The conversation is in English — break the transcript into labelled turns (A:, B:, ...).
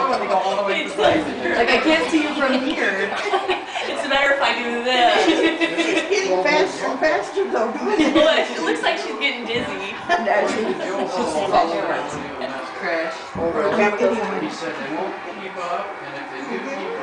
A: want to go all the way to the side. Like, I can't see you from here.
B: It's better if I do this.
C: She's getting faster and faster though.
B: It looks like she's getting dizzy.
C: No, she's
A: Crash.
D: He said they won't keep up, and if they do keep